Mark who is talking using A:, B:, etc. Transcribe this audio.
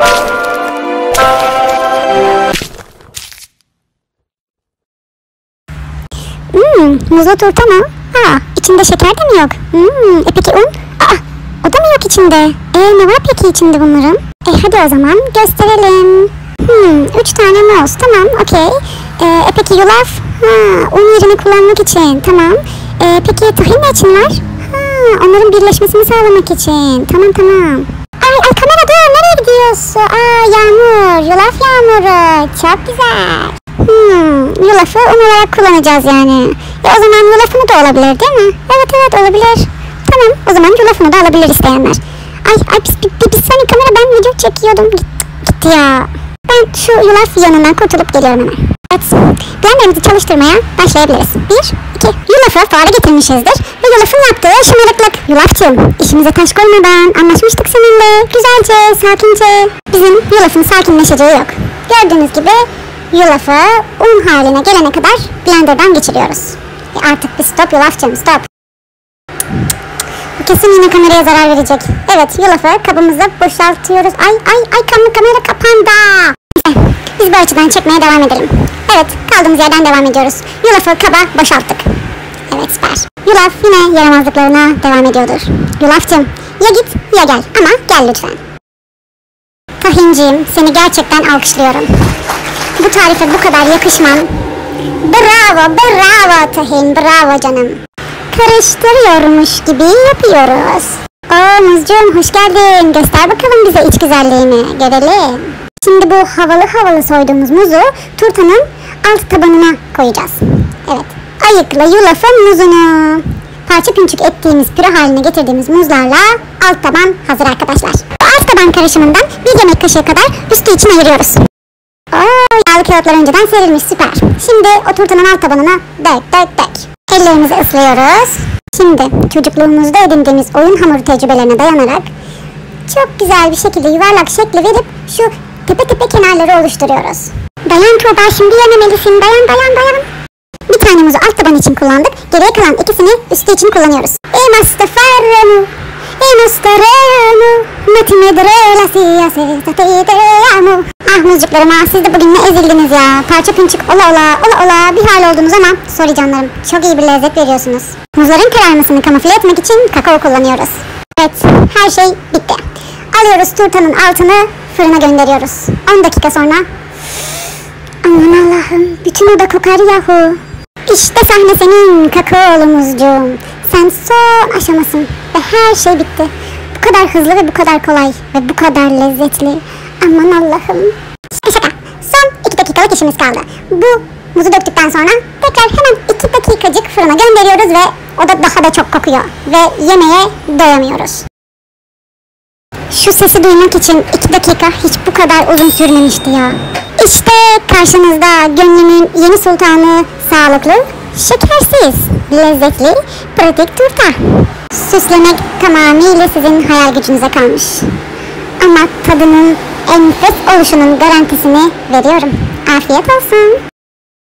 A: Muzlu turta mı? İçinde şeker de mi yok? Peki un? O da mı yok içinde? Ne var peki içinde bunların? Hadi o zaman gösterelim. 3 tane muz. Tamam, okey. Peki yulaf? Un yerini kullanmak için. Tamam. Peki tahin ne için var? Onların birleşmesini sağlamak için. Tamam. Ay kamera dur. Nereye gidiyorsun? Yağmur. Yulaf yağmuru. Çok güzel. Yulafı un olarak kullanacağız yani. O zaman yulafını da olabilir değil mi? Evet olabilir. Tamam, o zaman yulafını da alabilir isteyenler. Bir saniye kamera, ben video çekiyordum. Gitti ya. Ben şu yulaf yanından kurtulup geliyorum hemen. Evet, blenderimizi çalıştırmaya başlayabiliriz. 1, 2, yulafı fuara getirmişizdir. Ve yulafın yaptığı şımarıklık. Yulafçığım, işimize taş koymadan anlaşmıştık seninle. Güzelce, sakince. Bizim yulafın sakinleşeceği yok. Gördüğünüz gibi yulafı un haline gelene kadar blenderdan geçiriyoruz. Artık bir stop yulafçığım, stop. Kesin yine kameraya zarar verecek. Evet, yulafı kabımıza boşaltıyoruz. Kamera kapandı. Biz bu açıdan çekmeye devam edelim. Evet, kaldığımız yerden devam ediyoruz. Yulafı kaba boşalttık. Evet, süper. Yulaf yine yaramazlıklarına devam ediyordur. Yulafçım, ya git ya gel, ama gel lütfen. Tahinciğim, seni gerçekten alkışlıyorum. Bu tarife bu kadar yakışman. Bravo tahin, bravo canım. Karıştırıyormuş gibi yapıyoruz. Muzcuğum, hoş geldin. Göster bakalım bize iç güzelliğini. Görelim. Şimdi bu havalı soyduğumuz muzu turtanın alt tabanına koyacağız. Evet. Ayıkla yulafın muzunu. Parça pinçik ettiğimiz, püre haline getirdiğimiz muzlarla alt taban hazır arkadaşlar. Bu alt taban karışımından bir yemek kaşığı kadar üstü için ayırıyoruz. Yağlı kağıtlar önceden serilmiş, süper. Şimdi o turtanın alt tabanına dök. Ellerimizi ıslıyoruz. Şimdi çocukluğumuzda edindiğimiz oyun hamuru tecrübelerine dayanarak çok güzel bir şekilde yuvarlak şekli verip şu tepe kenarları oluşturuyoruz. Dayan Tuğba, şimdi yememelisin. Dayan. Bir tane muzu alt taban için kullandık. Geriye kalan ikisini üstü için kullanıyoruz. Muzcuklarım, siz de bugün ne ezildiniz ya. Parça pinçik ola bir hal oldunuz ama sorry canlarım, çok iyi bir lezzet veriyorsunuz. Muzların kararmasını kamufle etmek için kakao kullanıyoruz. Evet, her şey bitti. Alıyoruz turtanın altını, fırına gönderiyoruz. 10 dakika sonra. Aman Allah'ım, bütün oda kokar yahu. İşte sahne senin kakaolu muzcuğum. Sen son aşamasın ve her şey bitti. Bu kadar hızlı ve bu kadar kolay ve bu kadar lezzetli. Aman Allah'ım. Şaka. Son 2 dakikalık işimiz kaldı. Bu muzu döktükten sonra tekrar hemen 2 dakikacık fırına gönderiyoruz ve o da daha da çok kokuyor. Ve yemeğe doyamıyoruz. Şu sesi duymak için 2 dakika hiç bu kadar uzun sürmemişti ya. İşte karşınızda gönlümün yeni sultanı, sağlıklı, şekersiz, lezzetli, pratik turta. Süslemek tamamıyla sizin hayal gücünüze kalmış. Ama tadının enfes oluşunun garantisini veriyorum. Afiyet olsun.